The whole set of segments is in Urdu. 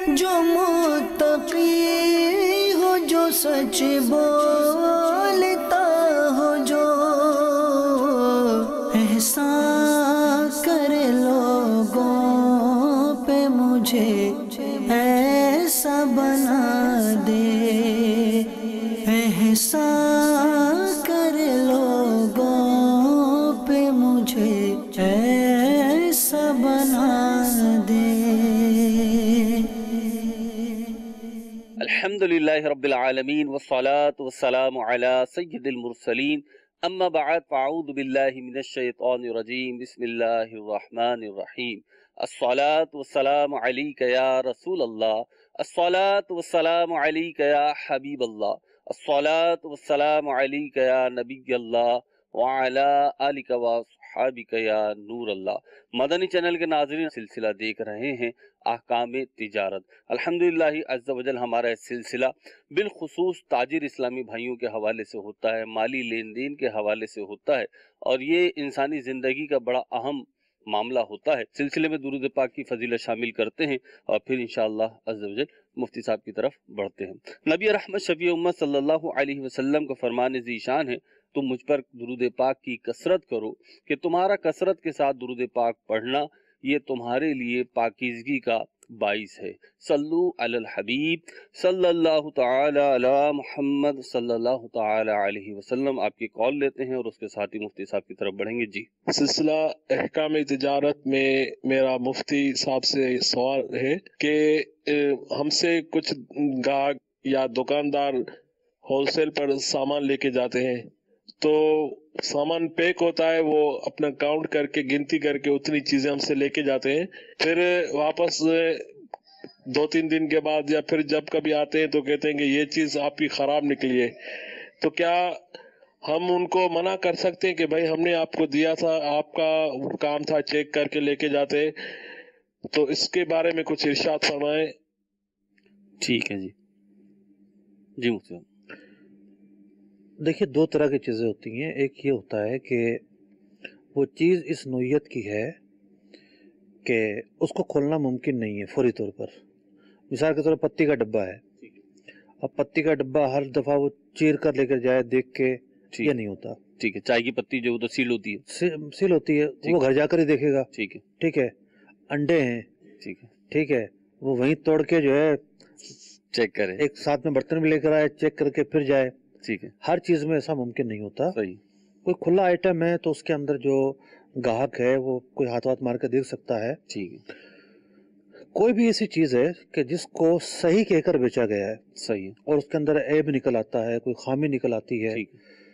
جو متقی ہو، جو سچ بولتا ہو، جو احسان کرے لوگوں پہ، مجھے ایسا بنا دے، احسان کرے لوگوں پہ، مجھے ایسا بنا دے۔ الحمدللہ رب العالمین والصلاة والسلام علی سید المرسلین، اما بعد فاعوذ باللہ من الشیطان الرجیم، بسم اللہ الرحمن الرحیم۔ الصلاة والسلام علیک یا رسول اللہ، الصلاة والسلام علیک یا حبیب اللہ، الصلاة والسلام علیک یا نبی اللہ، وعلی آلک واصحابک یا نور اللہ۔ مدنی چینل کے ناظرین، سلسلہ دیکھ رہے ہیں احکام تجارت۔ الحمدللہ عز و جل ہمارا اس سلسلہ بالخصوص تاجر اسلامی بھائیوں کے حوالے سے ہوتا ہے، مالی لین دین کے حوالے سے ہوتا ہے، اور یہ انسانی زندگی کا بڑا اہم معاملہ ہوتا ہے۔ سلسلے میں درود پاک کی فضیلت شامل کرتے ہیں اور پھر انشاءاللہ عز و جل مفتی صاحب کی طرف بڑھتے ہیں۔ نبی رحمت شفیع امت صلی اللہ علیہ وسلم کا فرمان ذیشان ہے، تم مجھ پر درود پاک کی کثرت کرو کہ تمہارا کثرت کے ساتھ درود پاک پڑھنا یہ تمہارے لیے پاکیزگی کا باعث ہے۔ صلو علی الحبیب صلی اللہ تعالی علی محمد صلی اللہ تعالی علیہ وسلم۔ آپ کی کال لیتے ہیں اور اس کے ساتھ ہی مفتی صاحب کی طرف بڑھیں گے۔ جی، سلسلہ احکام تجارت میں میرا مفتی صاحب سے سوال ہے کہ ہم سے کچھ گاہک یا دکاندار ہول سیل پر سامان لے کے جاتے ہیں، تو سامان پیک ہوتا ہے، وہ اپنا کاؤنٹ کر کے گنتی کر کے اتنی چیزیں ہم سے لے کے جاتے ہیں، پھر واپس 2-3 دن کے بعد یا پھر جب کبھی آتے ہیں تو کہتے ہیں کہ یہ چیز آپ کی خراب نکلی ہے، تو کیا ہم ان کو منع کر سکتے ہیں کہ بھائی ہم نے آپ کو دیا تھا، آپ کا کام تھا چیک کر کے لے کے جاتے ہیں؟ تو اس کے بارے میں کچھ ارشاد فرمائیں۔ ٹھیک ہے جی مفتی صاحب۔ دیکھیے، 2 طرح کی چیزیں ہوتی ہیں۔ ایک یہ ہوتا ہے کہ وہ چیز اس نوعیت کی ہے کہ اس کو کھولنا ممکن نہیں ہے فوری طور پر۔ مثال کے طور پر پتی کا ڈبہ ہے، اب پتی کا ڈبہ ہر دفعہ وہ چیر کر لے کر جائے دیکھ کے یہ نہیں ہوتا۔ ٹھیک ہے، چائے کی پتی جو تو سیل ہوتی ہے، سیل ہوتی ہے، وہ گھر جا کر ہی دیکھے گا۔ ٹھیک ہے، ٹھیک ہے، انڈے ہیں، ٹھیک ہے، وہ وہیں توڑ کے جو ہے چیک کرے، ایک ساتھ میں برتن بھی لے کر آئے، چیک کر کے پھر جائے۔ ٹھیک ہے، ہر چیز میں ایسا ممکن نہیں ہوتا۔ صحیح۔ کوئی کھلا آئٹم ہے تو اس کے اندر جو گاہک ہے وہ کوئی ہاتھ مار کے دیکھ سکتا ہے۔ ٹھیک ہے، کوئی بھی ایسی چیز ہے کہ جس کو صحیح کہہ کر بیچا گیا ہے، صحیح، اور اس کے اندر عیب نکل آتا ہے، کوئی خامی نکل آتی ہے، ٹھیک،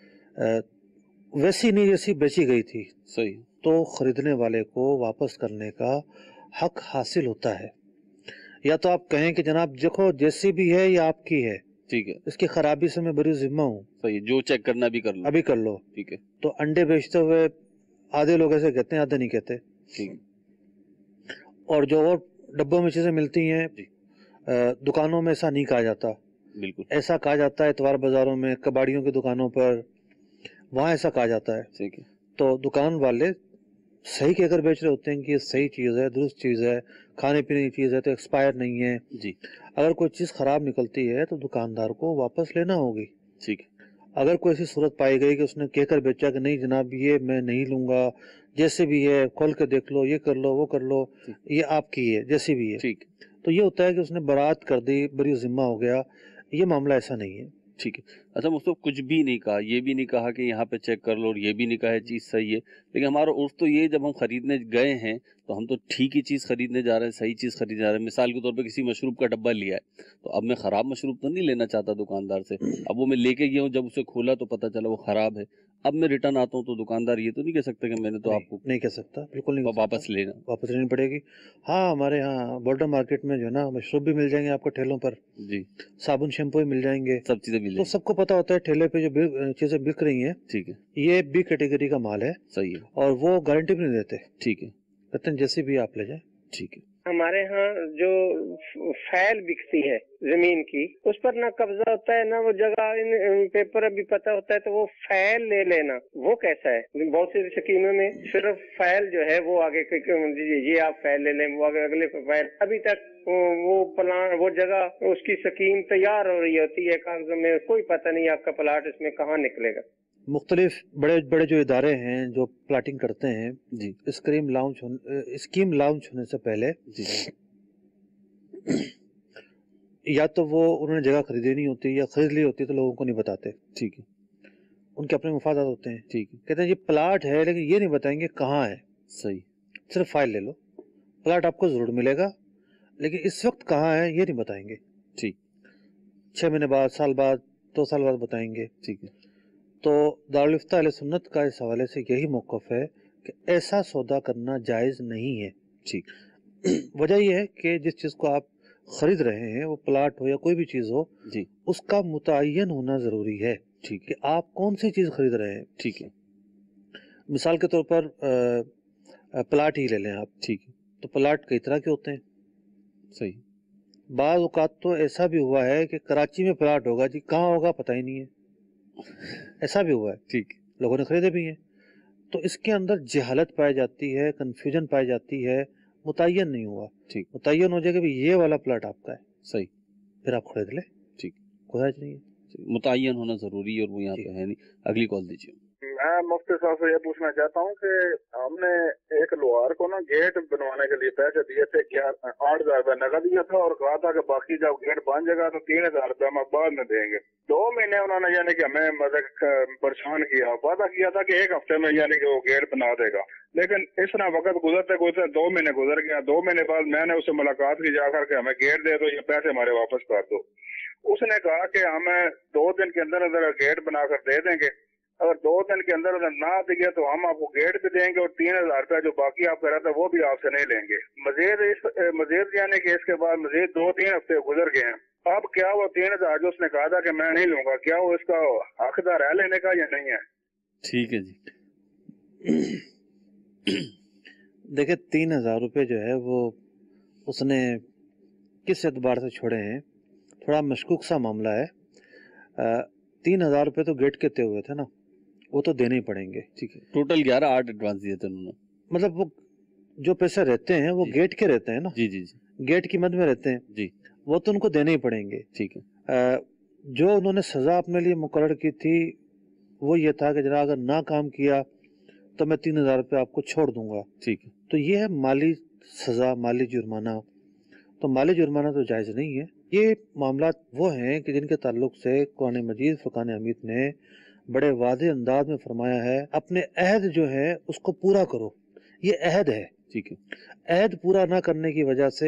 ویسی نہیں جیسی بیچی گئی تھی، صحیح، تو خریدنے والے کو واپس کرنے کا حق حاصل ہوتا ہے۔ یا تو آپ کہیں کہ جناب دیکھو جیسی بھی ہے یہ آپ کی ہے، ٹھیک ہے، اس کی خرابی سے میں بری ذمہ ہوں، صحیح، جو چیک کرنا بھی کر لو، ابھی کر لو۔ ٹھیک ہے، تو انڈے بیچتے ہوئے آدھے لوگ ایسے کہتے ہیں، آدھے نہیں کہتے۔ ٹھیک، اور جو اور ڈبوں میں چیزیں ملتی ہیں دکانوں میں ایسا نہیں کہا جاتا، بالکل ایسا کہا جاتا ہے اتوار بازاروں میں، کباڑیوں کی دکانوں پر، وہاں ایسا کہا جاتا ہے۔ ٹھیک ہے، تو دکان والے صحیح کہہ کر بیچ رہے ہوتے ہیں کہ یہ صحیح چیز ہے، درست چیز ہے، کھانے پینے کی چیز ہے، تو ایکسپائر نہیں ہے۔ جی، اگر کوئی چیز خراب نکلتی ہے تو دکاندار کو واپس لینا ہوگی۔ ٹھیک ہے، اگر کوئی ایسی صورت پائی گئی کہ اس نے کہہ کر بیچا کہ نہیں جناب یہ میں نہیں لوں گا، جیسے بھی ہے کھول کے دیکھ لو، یہ کر لو، وہ کر لو، یہ آپ کی ہے جیسی بھی ہے، ٹھیک، تو یہ ہوتا ہے کہ اس نے برات کر دی، بری ذمہ ہو گیا۔ یہ معاملہ ایسا نہیں ہے۔ ٹھیک ہے۔ اچھا مصطفیٰ، کچھ بھی نہیں کہا، یہ بھی نہیں کہا کہ یہاں پہ چیک کر لو، اور یہ بھی نہیں کہا ہے چیز صحیح ہے، لیکن ہمارا عرف تو یہ جب ہم خریدنے گئے ہیں تو ہم تو ٹھیک ہی چیز خریدنے جا رہے ہیں، صحیح چیز خریدنے جا رہے ہیں۔ مثال کے طور پہ کسی مشروب کا ڈبہ لیا ہے تو اب میں خراب مشروب تو نہیں لینا چاہتا دکاندار سے، اب وہ میں لے کے گیا ہوں، جب اسے کھولا تو پتہ چلا وہ خراب ہے، اب میں ریٹرن آتا ہوں تو دکاندار یہ تو نہیں کہہ سکتا کہ میں نے تو آپ کو نہیں کہہ سکتا، بالکل نہیں، واپس لینا، واپس لینی پڑے گی۔ ہاں، ہمارے ہاں بورڈر مارکیٹ میں جو ہے نا مشروب بھی مل جائیں گے آپ کو ٹھیلوں پر، جی، صابن شیمپو بھی مل جائیں گے، سب چیزیں مل تو جائیں، سب کو پتا ہوتا ہے ٹھیلے پہ جو چیزیں بک رہی ہیں ٹھیک ہے، یہ بی کیٹیگری کا مال ہے، صحیح ہے، اور وہ گارنٹی بھی نہیں دیتے، ٹھیک ہے، کہتے ہیں جیسی بھی آپ لے جائیں۔ ٹھیک ہے۔ ہمارے ہاں جو فائل بکتی ہے زمین کی، اس پر نہ قبضہ ہوتا ہے نہ وہ جگہ پیپر ابھی پتہ ہوتا ہے، تو وہ فائل لے لینا وہ کیسا ہے؟ بہت سی سکیموں میں صرف فائل جو ہے وہ آگے یہ آپ فائل لے لیں، وہ اگلے فائل، ابھی تک وہ پلان وہ جگہ اس کی سکیم تیار ہو رہی ہوتی ہے کاغذوں میں، کوئی پتہ نہیں آپ کا پلاٹ اس میں کہاں نکلے گا۔ مختلف بڑے بڑے جو ادارے ہیں جو پلاٹنگ کرتے ہیں، جی اسکیم لانچ ہونے سے پہلے جی یا تو وہ انہوں نے جگہ خریدی نہیں ہوتی یا خرید لی ہوتی تو لوگوں کو نہیں بتاتے، ٹھیک ہے ان کے اپنے مفادات ہوتے ہیں، ٹھیک ہے کہتے ہیں یہ پلاٹ ہے لیکن یہ نہیں بتائیں گے کہاں ہے، صحیح صرف فائل لے لو، پلاٹ آپ کو ضرور ملے گا لیکن اس وقت کہاں ہے یہ نہیں بتائیں گے، ٹھیک 6 مہینے بعد، سال بعد، 2 سال بعد بتائیں گے۔ ٹھیک ہے تو دارالفتہ اہل سنت کا اس حوالے سے یہی موقف ہے کہ ایسا سودا کرنا جائز نہیں ہے۔ ٹھیک وجہ یہ ہے کہ جس چیز کو آپ خرید رہے ہیں، وہ پلاٹ ہو یا کوئی بھی چیز ہو، جی اس کا متعین ہونا ضروری ہے ٹھیک کہ آپ کون سی چیز خرید رہے ہیں۔ ٹھیک ہے مثال کے طور پر پلاٹ ہی لے لیں آپ، ٹھیک ہے تو پلاٹ کئی طرح کے ہوتے ہیں۔ صحیح بعض اوقات تو ایسا بھی ہوا ہے کہ کراچی میں پلاٹ ہوگا، جی کہاں ہوگا پتہ ہی نہیں ہے، ایسا بھی ہوا ہے، ٹھیک لوگوں نے خریدے بھی ہیں۔ تو اس کے اندر جہالت پائی جاتی ہے، کنفیوژن پائی جاتی ہے، متعین نہیں ہوا۔ ٹھیک متعین ہو جائے کہ یہ والا پلاٹ آپ کا ہے، صحیح پھر آپ خرید لیں، ٹھیک کوئی حرج نہیں ہے۔ متعین ہونا ضروری ہے اور وہ یہاں جی۔ پہ ہے نہیں۔ اگلی کال دیجیے۔ میں مفتی صاحب سے یہ پوچھنا چاہتا ہوں کہ ہم نے ایک لوہار کو نا گیٹ بنوانے کے لیے پیسے دیے تھے، 8,000 روپے نقد دیا تھا اور کہا تھا کہ باقی جب گیٹ بن جائے گا تو 3,000 روپے ہم بعد میں دیں گے۔ 2 مہینے انہوں نے یعنی کہ ہمیں پریشان کیا، وعدہ کیا تھا کہ 1 ہفتے میں یعنی کہ وہ گیٹ بنا دے گا، لیکن اس طرح وقت گزرتے گزرتے 2 مہینے گزر گیا۔ 2 مہینے بعد میں نے اس سے ملاقات کی جا کر کے ہمیں گیٹ دے دو، یہ پیسے ہمارے واپس کر دو۔ اس نے کہا کہ ہمیں 2 دن کے اندر اندر گیٹ بنا کر دے دیں گے، اگر 2 دن کے اندر اندر نہ دیا تو ہم آپ کو گیٹ بھی دیں گے اور 3,000 روپے جو باقی آپ کا رہتا ہے وہ بھی آپ سے نہیں لیں گے۔ مزید یعنی کہ اس کے بعد مزید 2-3 ہفتے گزر گئے ہیں، اب کیا وہ 3,000 جو اس نے کہا تھا کہ میں نہیں لوں گا، کیا وہ اس کا حقدار ہے لینے کا یا نہیں ہے؟ ٹھیک ہے جی۔ دیکھیں 3,000 روپے جو ہے وہ اس نے کس اعتبار سے چھوڑے ہیں، تھوڑا مشکوک سا معاملہ ہے۔ 3,000 روپے تو گیٹ کے تے ہوئے تھے نا، وہ تو دینے ہی پڑیں گے۔ ٹھیک ہے، ٹوٹل 11-8 ایڈوانس دیے تھے انہوں نے۔ مطلب وہ جو پیسے رہتے ہیں وہ جی۔ گیٹ کے رہتے ہیں نا، جی جی جی گیٹ کی مد میں رہتے ہیں، جی وہ تو ان کو دینے ہی پڑیں گے۔ ٹھیک ہے جو انہوں نے سزا اپنے لیے مقرر کی تھی وہ یہ تھا کہ جناب اگر نہ کام کیا تو میں 3,000 روپے آپ کو چھوڑ دوں گا۔ ٹھیک ہے تو یہ ہے مالی سزا، مالی جرمانہ۔ تو مالی جرمانہ تو جائز نہیں ہے۔ یہ معاملات وہ ہیں کہ جن کے تعلق سے قرآن مجید فرقان حمید نے بڑے واضح انداز میں فرمایا ہے اپنے عہد جو ہے اس کو پورا کرو، یہ عہد ہے۔ ٹھیک ہے عہد پورا نہ کرنے کی وجہ سے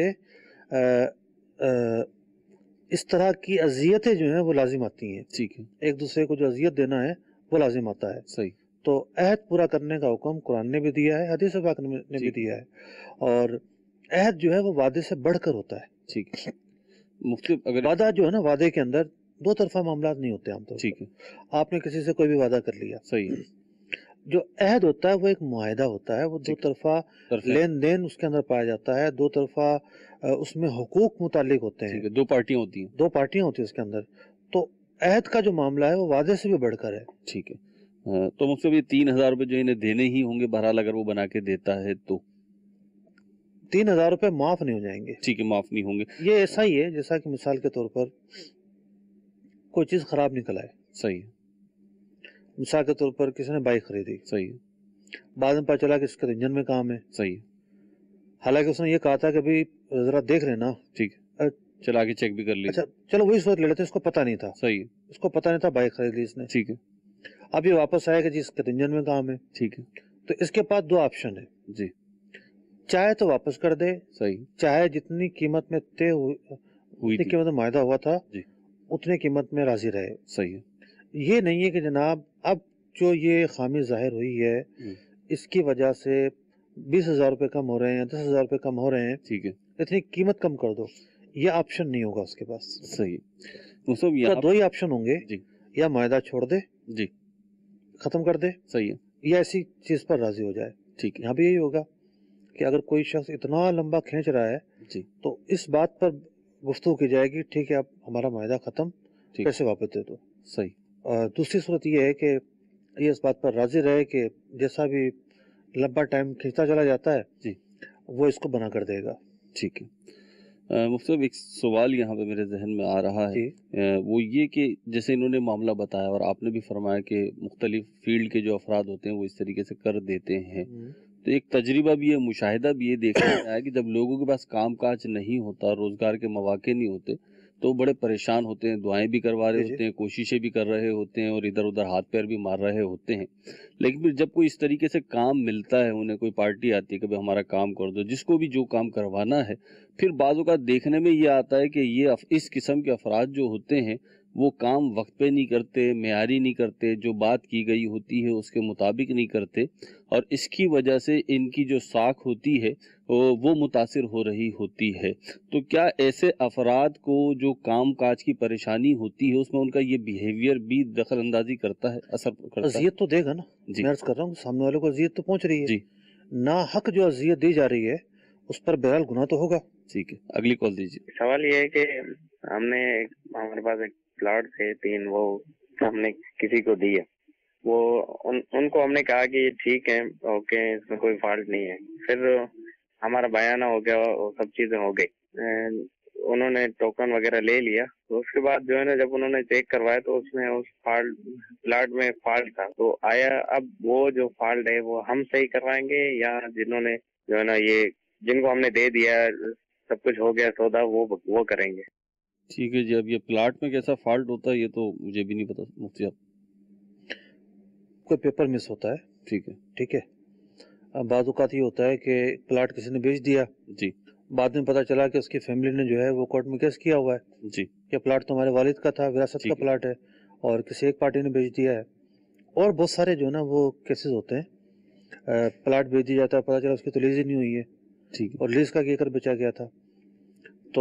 اس طرح کی اذیتیں جو ہیں وہ لازم آتی ہیں، ٹھیک ہے ایک دوسرے کو جو اذیت دینا ہے وہ لازم آتا ہے۔ صحیح تو عہد پورا کرنے کا حکم قرآن نے بھی دیا ہے، حدیث پاک نے بھی ٹھیک۔ دیا ہے، اور عہد جو ہے وہ وعدے سے بڑھ کر ہوتا ہے۔ ٹھیک ہے مفتی اگر وعدہ جو ہے نا، وعدے کے اندر 2 طرفہ معاملات نہیں ہوتے عام طور پر۔ ٹھیک ہے آپ نے کسی سے کوئی بھی وعدہ کر لیا، صحیح ہے جو عہد ہوتا ہے وہ ایک معاہدہ ہوتا ہے، وہ 2 ٹھیک۔ طرفہ طرف لین دین اس کے اندر پایا جاتا ہے، 2 طرفہ اس میں حقوق متعلق ہوتے ٹھیک ہیں، ہے 2 پارٹیاں ہوتی ہیں 2 پارٹیاں ہوتی ہیں اس کے اندر۔ تو عہد کا جو معاملہ ہے وہ وعدے سے بھی بڑھ کر ہے۔ ٹھیک ہے تو مفتی یہ 3,000 روپے جو انہیں دینے ہی ہوں گے بہرحال اگر وہ بنا کے دیتا ہے تو 3,000 روپے معاف نہیں ہو جائیں گے۔ ٹھیک ہے معاف نہیں ہوں گے یہ ایسا ہی ہے جیسا کہ مثال کے طور پر کوئی چیز خراب نکل آئے، صحیح ہے مثال کے طور پر کسی نے بائک خریدی، صحیح ہے بعد میں پتہ چلا کہ اس کے انجن میں کام ہے، صحیح ہے حالانکہ اس نے یہ کہا تھا کہ بھئی ذرا دیکھ لینا، ٹھیک ہے چلا کے چیک بھی کر لی اچھا چلو وہی صورت لے لیتے، اس کو پتہ نہیں تھا، صحیح ہے اس کو پتہ نہیں تھا، بائک خرید لی اس نے، ٹھیک ہے اب یہ واپس آیا کہ جی اس کے انجن میں کام ہے، ٹھیک ہے تو اس کے پاس 2 آپشن ہے، جی چاہے تو واپس کر دے، صحیح چاہے جتنی قیمت میں طے ہوئی جتنی تھی قیمت میں معاہدہ ہوا تھا جی اتنے قیمت میں راضی رہے۔ صحیح ہے یہ نہیں ہے کہ جناب اب جو یہ خامی ظاہر ہوئی ہے اس کی وجہ سے 20,000 روپے کم ہو رہے ہیں، 10,000 روپے کم ہو رہے ہیں، ٹھیک ہے اتنی قیمت کم کر دو، یہ آپشن نہیں ہوگا اس کے پاس۔ صحیح مصطفیٰ تو یہاں 2 ہی آپشن ہوں گے، جی یا معاہدہ چھوڑ دے، جی ختم کر دے، صحیح ہے یا ایسی چیز پر راضی ہو جائے۔ ٹھیک ہے یہاں بھی یہی ہوگا کہ اگر کوئی شخص اتنا لمبا کھینچ رہا ہے جی تو اس بات پر گفتگو کی جائے گی، ٹھیک ہے اب ہمارا معاہدہ ختم، ٹھیک پیسے واپس دے دو. صحیح. اور دوسری صورت یہ ہے کہ یہ اس بات پر راضی رہے کہ جیسا بھی لمبا ٹائم کھینچتا چلا جاتا ہے جی وہ اس کو بنا کر دے گا. ٹھیک ہے. مفتی صاحب ایک سوال یہاں پہ میرے ذہن میں آ رہا ہے، جی وہ یہ کہ جیسے انہوں نے معاملہ بتایا اور آپ نے بھی فرمایا کہ مختلف فیلڈ کے جو افراد ہوتے ہیں وہ اس طریقے سے کر دیتے ہیں، تو ایک تجربہ بھی ہے، مشاہدہ بھی یہ دیکھنے میں آیا کہ جب لوگوں کے پاس کام کاج نہیں ہوتا، روزگار کے مواقع نہیں ہوتے، تو وہ بڑے پریشان ہوتے ہیں، دعائیں بھی کروا رہے جی ہوتے ہیں، کوششیں بھی کر رہے ہوتے ہیں اور ادھر ادھر ہاتھ پیر بھی مار رہے ہوتے ہیں، لیکن پھر جب کوئی اس طریقے سے کام ملتا ہے، انہیں کوئی پارٹی آتی ہے کہ بھائی ہمارا کام کر دو، جس کو بھی جو کام کروانا ہے، پھر بعض اوقات دیکھنے میں یہ آتا ہے کہ یہ اس قسم کے افراد جو ہوتے ہیں وہ کام وقت پہ نہیں کرتے، معیاری نہیں کرتے، جو بات کی گئی ہوتی ہے اس کے مطابق نہیں کرتے، اور اس کی وجہ سے ان کی جو ساکھ ہوتی ہے وہ متاثر ہو رہی ہوتی ہے. تو کیا ایسے افراد کو جو کام کاج کی پریشانی ہوتی ہے اس میں ان کا یہ بیہیویئر بھی دخل اندازی کرتا ہے، اثر کرتا ہے؟ اذیت تو دے گا نا. جی میں عرض کر رہا ہوں سامنے والے کو اذیت تو پہنچ رہی ہے. جی ناحق جو اذیت دی جا رہی ہے اس پر بہرحال گناہ تو ہوگا. ٹھیک ہے، اگلی کال دیجیے. سوال یہ ہے کہ ہمارے پاس ایک پلاٹ تھے 3، وہ ہم نے کسی کو دیے، وہ ان کو ہم نے کہا کہ ٹھیک ہے اوکے اس میں کوئی فالٹ نہیں ہے. پھر ہمارا بیانہ ہو گیا اور سب چیزیں ہو گئی، انہوں نے ٹوکن وغیرہ لے لیا. تو اس کے بعد جو ہے نا جب انہوں نے چیک کروایا تو اس میں اس پلاٹ میں فالٹ تھا. تو آیا اب وہ جو فالٹ ہے وہ ہم صحیح کروائیں گے یا جنہوں نے جو ہے نا یہ جن کو ہم نے دے دیا سب کچھ ہو گیا سودا وہ کریں گے؟ ٹھیک ہے جی. اب یہ پلاٹ میں کیسا فالٹ ہوتا ہے یہ تو مجھے بھی نہیں پتا مفتی صاحب. کوئی پیپر مس ہوتا ہے، ٹھیک ہے. ٹھیک ہے. اب بعض اوقات یہ ہوتا ہے کہ پلاٹ کسی نے بیچ دیا، جی بعد میں پتا چلا کہ اس کی فیملی نے جو ہے وہ کورٹ میں کیس کیا ہوا ہے جی کہ پلاٹ تو ہمارے والد کا تھا، وراثت ٹھیک کا ہے. پلاٹ ہے اور کسی ایک پارٹی نے بیچ دیا ہے. اور بہت سارے جو ہے نا وہ کیسز ہوتے ہیں، پلاٹ بیچ دیا جاتا ہے، پتا چلا اس کی تو لیز ہی نہیں ہوئی ہے ٹھیک ہے. اور لیز کا کہہ کر بیچا گیا تھا. تو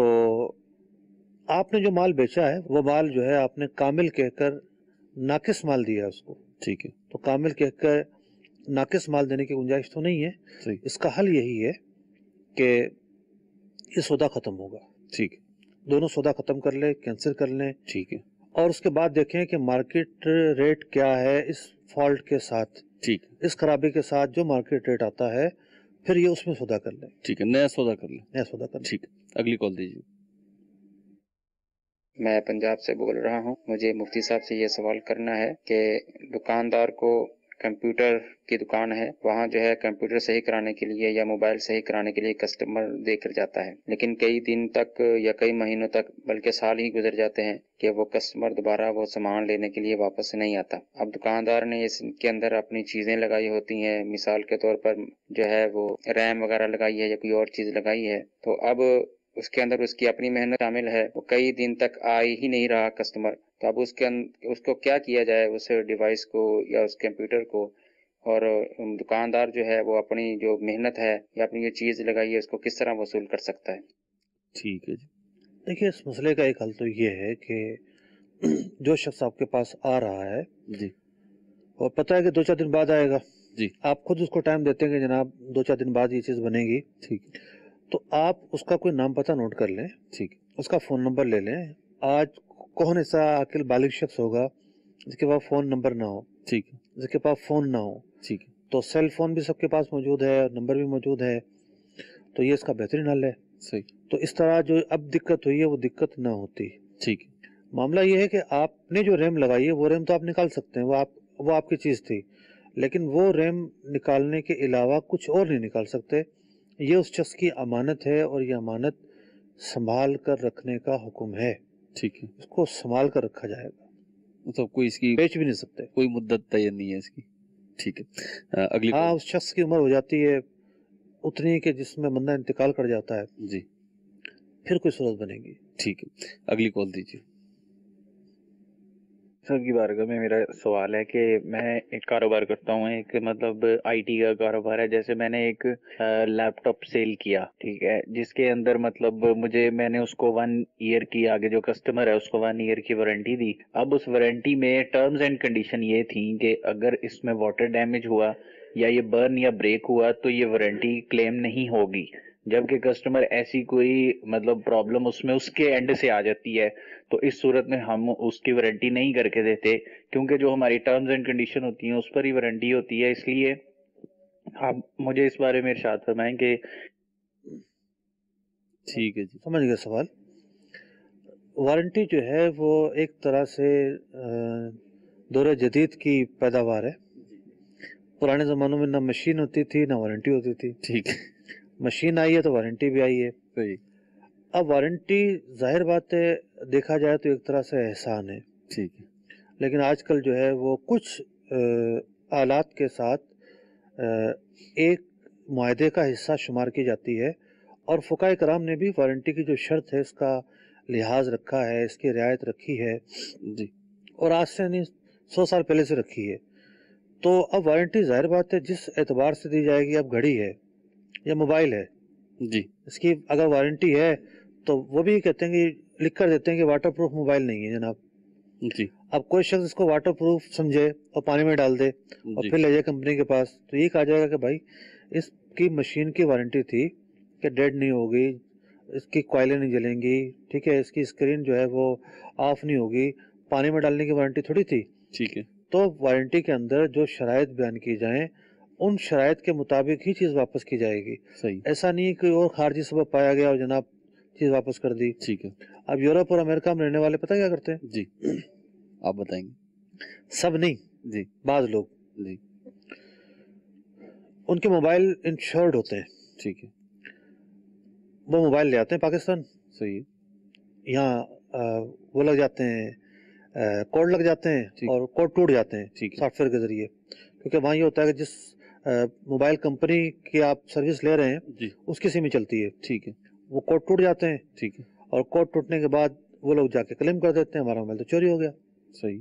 آپ نے جو مال بیچا ہے وہ مال جو ہے آپ نے کامل کہہ کر ناقص مال دیا اس کو. ٹھیک ہے. تو کامل کہہ کر ناقص مال دینے کی گنجائش تو نہیں ہے. صحیح. اس کا حل یہی ہے کہ یہ سودا ختم ہوگا، ٹھیک ہے. دونوں سودا ختم کر لیں، کینسل کر لیں، ٹھیک ہے. اور اس کے بعد دیکھیں کہ مارکیٹ ریٹ کیا ہے اس فالٹ کے ساتھ، ٹھیک ہے. اس خرابی کے ساتھ جو مارکیٹ ریٹ آتا ہے پھر یہ اس میں سودا کر لیں، ٹھیک ہے. نیا سودا کر لیں. نیا سودا کر لیں. ٹھیک ہے. اگلی کال دیجیے. میں پنجاب سے بول رہا ہوں. مجھے مفتی صاحب سے یہ سوال کرنا ہے کہ دکاندار کو کمپیوٹر کی دکان ہے، وہاں جو ہے کمپیوٹر صحیح کرانے کے لیے یا موبائل صحیح کرانے کے لیے کسٹمر دے کر جاتا ہے، لیکن کئی دن تک یا کئی مہینوں تک بلکہ سال ہی گزر جاتے ہیں کہ وہ کسٹمر دوبارہ وہ سامان لینے کے لیے واپس نہیں آتا. اب دکاندار نے اس کے اندر اپنی چیزیں لگائی ہوتی ہیں، مثال کے طور پر جو ہے وہ ریم وغیرہ لگائی ہے یا کوئی اور چیز لگائی ہے، تو اب اس کے اندر اس کی اپنی محنت شامل ہے، وہ کئی دن تک آ ہی نہیں رہا کسٹمر. تو اب اس کو کیا کیا جائے، اس ڈیوائس کو یا اس کمپیوٹر کو، اور دکاندار جو ہے وہ اپنی جو محنت ہے یا اپنی جو چیز لگائی ہے اس کو کس طرح وصول کر سکتا ہے؟ ٹھیک ہے جی. دیکھیے اس مسئلے کا ایک حل تو یہ ہے کہ جو شخص آپ کے پاس آ رہا ہے جی اور پتہ ہے کہ 2-4 دن بعد آئے گا، جی آپ خود اس کو ٹائم دیتے ہیں کہ جناب 2-4 دن بعد یہ چیز بنے گی، ٹھیک ہے. تو آپ اس کا کوئی نام پتہ نوٹ کر لیں، ٹھیک ہے. اس کا فون نمبر لے لیں. آج کون ایسا عاقل بالغ شخص ہوگا جس کے پاس فون نمبر نہ ہو، ٹھیک ہے. جس کے پاس فون نہ ہو؟ ٹھیک ہے. تو سیل فون بھی سب کے پاس موجود ہے، نمبر بھی موجود ہے، تو یہ اس کا بہترین حل ہے. صحیح. تو اس طرح جو اب دقت ہوئی ہے وہ دقت نہ ہوتی. ٹھیک ہے. معاملہ یہ ہے کہ آپ نے جو ریم لگائی ہے وہ ریم تو آپ نکال سکتے ہیں، وہ آپ کی چیز تھی، لیکن وہ ریم نکالنے کے علاوہ کچھ اور نہیں نکال سکتے. یہ اس شخص کی امانت ہے اور یہ امانت سنبھال کر رکھنے کا حکم ہے. ٹھیک ہے. اس کو سنبھال کر رکھا جائے گا، مطلب کوئی اس کی بیچ بھی نہیں سکتے، کوئی مدت تعین نہیں ہے اس کی. ٹھیک ہے. اگلی ہاں کال. اس شخص کی عمر ہو جاتی ہے اتنی کہ جس میں بندہ انتقال کر جاتا ہے، جی پھر کوئی صورت بنے گی. ٹھیک ہے. اگلی کال دیجیے. سر کی بارگاہ میں میرا سوال ہے کہ میں ایک کاروبار کرتا ہوں، ایک مطلب آئی ٹی کا کاروبار ہے. جیسے میں نے ایک لیپ ٹاپ سیل کیا، ٹھیک ہے، جس کے اندر مطلب میں نے اس کو 1 ایئر کی، آگے جو کسٹمر ہے اس کو 1 ایئر کی وارنٹی دی. اب اس وارنٹی میں ٹرمز اینڈ کنڈیشن یہ تھی کہ اگر اس میں واٹر ڈیمیج ہوا یا یہ برن یا بریک ہوا تو یہ وارنٹی کلیم نہیں ہوگی. जबकि कस्टमर ऐसी कोई मतलब प्रॉब्लम उसमें उसके एंड से आ जाती है, तो इस सूरत में हम उसकी वारंटी नहीं करके देते, क्योंकि जो हमारी टर्म्स एंड कंडीशन होती हैं उस पर ही वारंटी होती है। इसलिए आप मुझे इस बारे में इरशाद फरमाएं कि ठीक है जी, समझ गए सवाल। वारंटी जो है वो एक तरह से दौर जदीद की पैदावार है। पुराने ज़मानों में ना मशीन होती थी ना वारंटी होती थी। ठीक है, मशीन आई है तो वारंटी भी आई है। सही, अब वारंटी जाहिर बात है देखा जाए तो एक तरह से एहसान है, ठीक है, लेकिन आजकल जो है वो कुछ आलात के साथ एक मुआहदे का हिस्सा शुमार की जाती है, और फ़ुक़हा कराम ने भी वारंटी की जो शर्त है इसका लिहाज रखा है, इसकी रियायत रखी है जी, और आज से नहीं 100 साल पहले से रखी है। तो अब वारंटी जाहिर बात है जिस एतबार से दी जाएगी, अब घड़ी है या मोबाइल है, जी, इसकी अगर वारंटी है तो वो भी कहते हैं कि लिख कर देते हैं कि वाटर प्रूफ मोबाइल नहीं है जनाब। जी, अब कोई शख्स इसको वाटर प्रूफ समझे और पानी में डाल दे और जी, फिर ले जाए कंपनी के पास, तो ये कहा जाएगा कि भाई इसकी मशीन की वारंटी थी कि डेड नहीं होगी, इसकी कॉइलें नहीं जलेंगी, ठीक है, इसकी स्क्रीन जो है वो ऑफ नहीं होगी, पानी में डालने की वारंटी थोड़ी थी। ठीक है, तो वारंटी के अंदर जो शराइत बयान की जाएं उन शराइत के मुताबिक ही चीज़ वापस की जाएगी। सही, ऐसा नहीं कि और खारजी सबब पाया गया और जनाब चीज़ वापस कर दी। ठीक है, अब यूरोप और अमेरिका में रहने वाले पता क्या करते हैं? जी, आप बताएंगे? सब नहीं, जी, बाज लोग, जी, उनके मोबाइल इंश्योर्ड होते हैं, ठीक है, वो मोबाइल ले आते हैं पाकिस्तान, सही है, यहाँ वो लग जाते हैं, कोड लग जाते हैं ठीक। और कोड टूट जाते हैं ठीक है, सॉफ्टवेयर के जरिए, क्योंकि वहाँ ये होता है कि जिस मोबाइल कंपनी की आप सर्विस ले रहे हैं जी, उसकी सिम ही चलती है, ठीक है, वो कोड टूट जाते हैं ठीक है, और कोड टूटने के बाद वो लोग जाके क्लेम कर देते हैं हमारा मोबाइल तो चोरी हो गया, सही,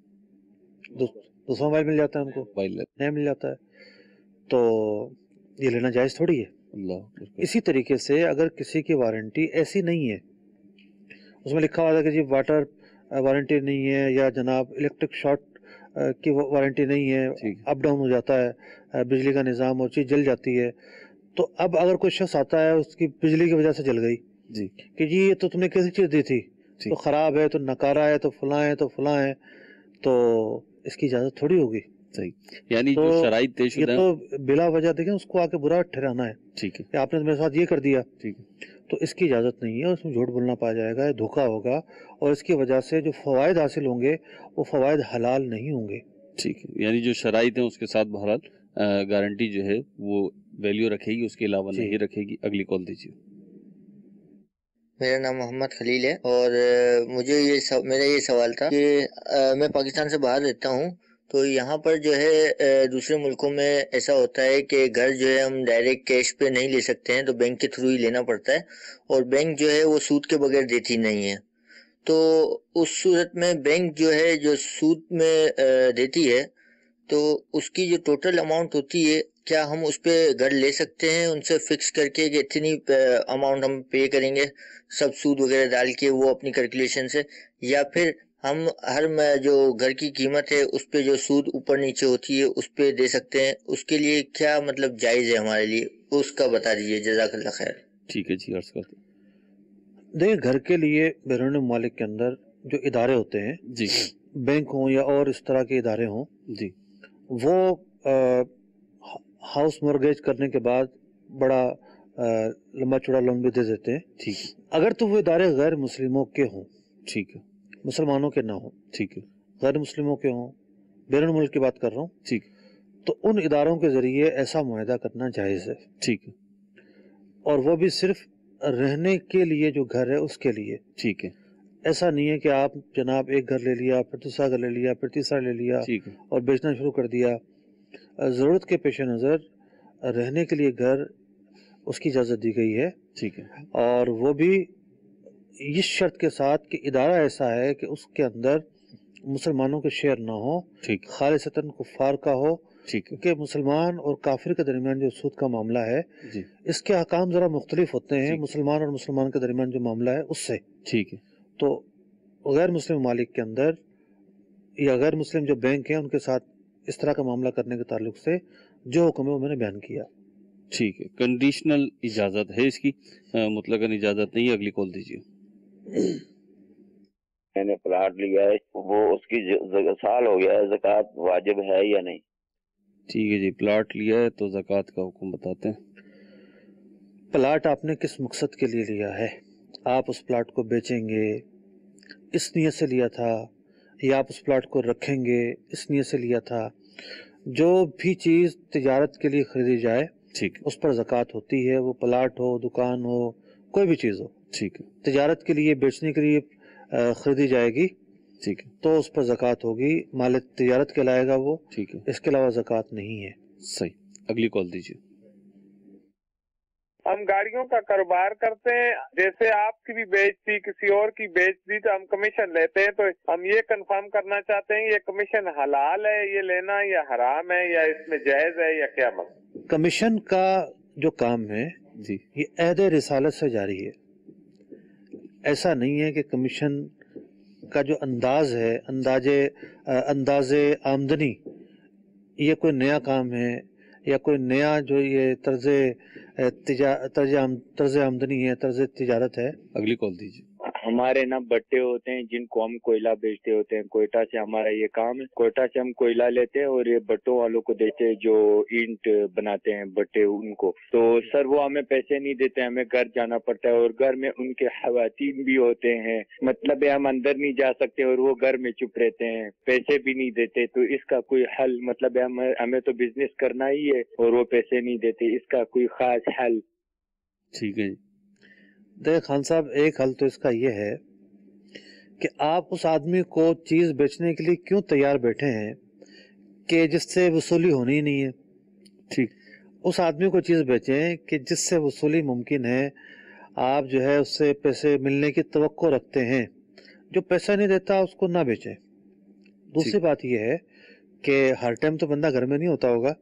दूसरा मोबाइल मिल जाता है उनको, मोबाइल, नया मिल जाता है, तो ये लेना जायज़ थोड़ी है। अल्लाह अकबर। इसी तरीके से अगर किसी की वारंटी ऐसी नहीं है, उसमें लिखा हुआ है कि जी वाटर वारंटी नहीं है या जनाब इलेक्ट्रिक शॉर्ट की वारंटी नहीं है, ठीक है, अप डाउन हो जाता है बिजली का निज़ाम और चीज़ जल जाती है, तो अब अगर कोई शख्स आता है उसकी बिजली की वजह से जल गई जी, कि जी ये तो तुमने कैसी चीज़ दी थी, ठीक। तो ख़राब है, तो नकारा है, तो फलां है, तो फलां है, तो इसकी इजाज़त थोड़ी होगी। सही, यानी तो जो शराइत ये तयशुदा, तो बिला वजह देखें उसको आके बुरा ठहराना है ठीक है, कि आपने मेरे साथ ये कर दिया, ठीक है, तो इसकी इजाज़त नहीं है, उसमें झूठ बोलना पाया जाएगा, ये धोखा होगा और इसकी वजह से जो फ़वाइद हासिल होंगे वो फ़वाइद हलाल नहीं होंगे। ठीक है, यानी जो शराइत है उसके साथ बहरहाल गारंटी जो है वो वैल्यू रखेगी, उसके अलावा जी। नहीं रखेगी। अगली कॉल दीजिए। मेरा नाम मोहम्मद खलील है और मुझे मेरा ये सवाल था कि मैं पाकिस्तान से बाहर रहता हूँ, तो यहाँ पर जो है दूसरे मुल्कों में ऐसा होता है कि घर जो है हम डायरेक्ट कैश पे नहीं ले सकते हैं, तो बैंक के थ्रू ही लेना पड़ता है और बैंक जो है वो सूद के बगैर देती नहीं है। तो उस सूरत में बैंक जो है जो सूद में देती है, तो उसकी जो टोटल अमाउंट होती है, क्या हम उस पे घर ले सकते हैं उनसे फिक्स करके कि इतनी अमाउंट हम पे करेंगे सब सूद वगैरह डाल के वो अपनी कैलकुलेशन से, या फिर हम हर जो घर की कीमत है उस पे जो सूद ऊपर नीचे होती है उस पे दे सकते हैं? उसके लिए क्या मतलब जायज़ है हमारे लिए, उसका बता दीजिए। जज़ाकल्लाह खैर। ठीक है जी, अर्ज करते हैं। देखिए, घर के लिए बैरून मुमालिक के अंदर जो इदारे होते हैं, जी, बैंक हों या और इस तरह के इदारे हों, जी, वो हाउस मॉर्गेज करने के बाद बड़ा लंबा चौड़ा लोन भी दे देते हैं। ठीक है, अगर तो वो इदारे गैर मुस्लिमों के हों, ठीक है, मुसलमानों के ना हों, ठीक है, गैर मुस्लिमों के हों, बैरून मुल्क की बात कर रहा हूँ, ठीक, तो उन इदारों के ज़रिए ऐसा मुआहदा करना जायज़ है, ठीक है, और वो भी सिर्फ रहने के लिए जो घर है उसके लिए। ठीक है, ऐसा नहीं है कि आप जनाब एक घर ले लिया, फिर दूसरा घर ले लिया, फिर तीसरा ले लिया ठीक है, और बेचना शुरू कर दिया। ज़रूरत के पेश नज़र रहने के लिए घर उसकी इजाज़त दी गई है, ठीक है, और वो भी इस शर्त के साथ कि इदारा ऐसा है कि उसके अंदर मुसलमानों के शेयर ना हो, ठीक, खालिसतन कुफ़ार का हो, ठीक है, कि मुसलमान और काफिर के दरमियान जो सूद का मामला है जी, इसके अहकाम ज़रा मुख्तलिफ होते हैं ठीक। मुसलमान और मुसलमान के दरमियान जो मामला है उससे। ठीक है, तो गैर मुस्लिम मालिक के अंदर या गैर मुस्लिम जो बैंक हैं उनके साथ इस तरह का मामला करने के ताल्लुक से जो हुक्म है वो मैंने बयान किया। ٹھیک ہے، کنڈیشنل اجازت ہے اس کی، مطلقاً اجازت نہیں ہے. اگلی کال دیجیے. میں نے پلاٹ لیا ہے، وہ اس کی سال ہو گیا ہے، زکوٰۃ واجب ہے یا نہیں؟ ٹھیک ہے جی، پلاٹ لیا ہے تو زکوٰۃ کا حکم بتاتے ہیں. پلاٹ آپ نے کس مقصد کے لیے لیا ہے؟ آپ اس پلاٹ کو بیچیں گے اس نیت سے لیا تھا، یا آپ اس پلاٹ کو رکھیں گے اس نیت سے لیا تھا؟ جو بھی چیز تجارت کے لیے خریدی جائے ٹھیک اس پر زکوٰۃ ہوتی ہے، وہ پلاٹ ہو، دکان ہو، کوئی بھی چیز ہو. ٹھیک ہے تجارت کے لیے بیچنے کے لیے خریدی جائے گی ٹھیک ہے تو اس پر زکوٰۃ ہوگی، مال تجارت کہلائے گا وہ. ٹھیک ہے اس کے علاوہ زکوٰۃ نہیں ہے. صحیح. اگلی کال دیجیے. ہم گاڑیوں کا کاروبار کرتے ہیں، جیسے آپ کی بھی بیچ دی، کسی اور کی بیچ دی تو ہم کمیشن لیتے ہیں، تو ہم یہ کنفرم کرنا چاہتے ہیں یہ کمیشن حلال ہے یہ لینا یا حرام ہے یا اس میں جائز ہے یا کیا مطلب؟ کمیشن کا جو کام ہے جی یہ عہد رسالت سے جاری ہے. ایسا نہیں ہے کہ کمیشن کا جو انداز ہے، انداز آمدنی، یہ کوئی نیا کام ہے یا کوئی نیا جو یہ طرز آمدنی ہے، طرز تجارت ہے. اگلی کال دیجیے. ہمارے نا بٹے ہوتے ہیں جن کو ہم کوئلہ بیچتے ہوتے ہیں، کوئٹہ سے ہمارا یہ کام ہے. کوئٹہ سے ہم کوئلہ لیتے ہیں اور یہ بٹوں والوں کو دیتے ہیں جو اینٹ بناتے ہیں بٹے ان کو. تو سر وہ ہمیں پیسے نہیں دیتے، ہمیں گھر جانا پڑتا ہے اور گھر میں ان کے خواتین بھی ہوتے ہیں، مطلب ہم اندر نہیں جا سکتے اور وہ گھر میں چپ رہتے ہیں، پیسے بھی نہیں دیتے. تو اس کا کوئی حل، مطلب ہمیں تو بزنس کرنا ہی ہے اور وہ پیسے نہیں دیتے، اس کا کوئی خاص حل؟ ٹھیک ہے جی. دیکھ خان صاحب، ایک حل تو اس کا یہ ہے کہ آپ اس آدمی کو چیز بیچنے کے لیے کیوں تیار بیٹھے ہیں کہ جس سے وصولی ہونی نہیں ہے. ٹھیک. اس آدمی کو چیز بیچیں کہ جس سے وصولی ممکن ہے. آپ جو ہے اس سے پیسے ملنے کی توقع رکھتے ہیں، جو پیسہ نہیں دیتا اس کو نہ بیچیں. دوسری بات یہ ہے کہ ہر ٹائم تو بندہ گھر میں نہیں ہوتا ہوگا،